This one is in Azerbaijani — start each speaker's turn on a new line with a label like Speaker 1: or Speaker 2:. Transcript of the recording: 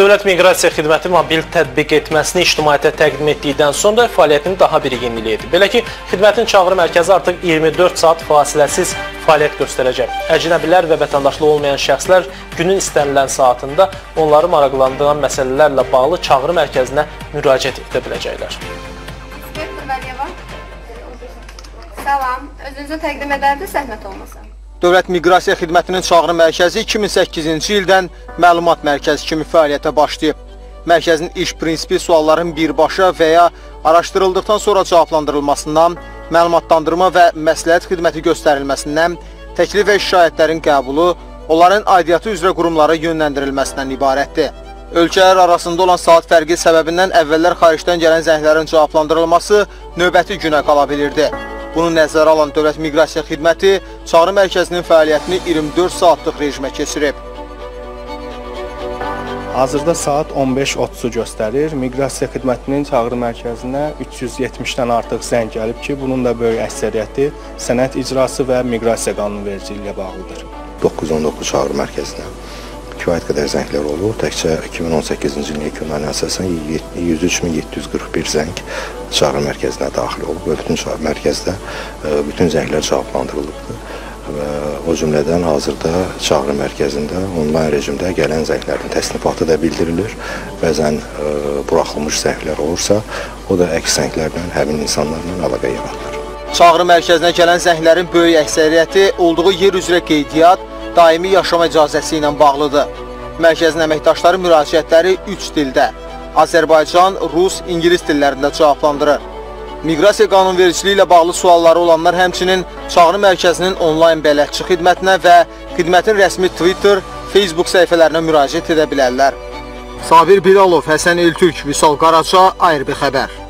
Speaker 1: Dövlət Miqrasiya Xidməti mobil tətbiq etməsini ictimaiyyətə təqdim etdikdən sonra fəaliyyətinin daha bir yeniliyi. Belə ki, xidmətin çağrı mərkəzi artıq 24 saat fasiləsiz fəaliyyət göstərəcək. Əcnəbilər və vətəndaşlı olmayan şəxslər günün istənilən saatında onları maraqlandıran məsələlərlə bağlı çağrı mərkəzinə müraciət edə biləcəklər.
Speaker 2: Salam, özünüzü təqdim edərdi, zəhmət olmasa.
Speaker 3: Dövlət Miqrasiya Xidmətinin çağrı mərkəzi 2008-ci ildən məlumat mərkəzi kimi fəaliyyətə başlayıb. Mərkəzin iş prinsipi sualların birbaşa və ya araşdırıldıqdan sonra cavablandırılmasından, məlumatlandırma və məsləhət xidməti göstərilməsindən, təklif və şikayətlərin qəbulu, onların aidiyyatı üzrə qurumlara yönləndirilməsindən ibarətdir. Ölkələr arasında olan saat fərqi səbəbindən əvvəllər xaricdən gələn zənglərin cavablandırılması növbəti günə qala bilirdi. Bunu nəzərə alan Dövlət Miqrasiya Xidməti çağrı mərkəzinin fəaliyyətini 24 saatlıq rejimə keçirib.
Speaker 4: Hazırda saat 15:30-u göstərir. Miqrasiya Xidmətinin çağrı mərkəzinə 370-dən artıq zəng gəlib ki, bunun da böyük əksəriyyəti sənəd icrası və miqrasiya qanunvericiliyi ilə bağlıdır.
Speaker 5: 919 çağrı mərkəzinə kifayət qədər zənglər olub. Təkcə 2018-ci ilin yekunlarına əsasən 103.741 zəng çağrı mərkəzinə daxil olub və bütün çağrı mərkəzdə bütün zənglər cavablandırılıbdır. Və o cümlədən hazırda çağrı mərkəzində onlayn rejimdə gələn zənglərin təsnifatı da bildirilir. Bəzən buraxılmış zənglər olursa, o da əks zənglərlə həmin insanlarla əlaqə yaradılır.
Speaker 3: Çağrı mərkəzinə gələn zənglərin böyük əksəriyyəti olduğu yer üzrə qeydiyyat, daimi yaşama icazəsi ilə bağlıdır. Mərkəzin əməkdaşları müraciətləri 3 dildə, Azərbaycan, Rus, İngilis dillərində cavablandırır. Miqrasiya qanunvericiliyi ilə bağlı sualları olanlar həmçinin çağrı mərkəzinin onlayn bələdçi xidmətinə və xidmətin rəsmi Twitter, Facebook səhifələrinə müraciət edə bilərlər. Sabir Bilalov, Həsən Eltürk, Vüsal Qaraca, ARB xəbər.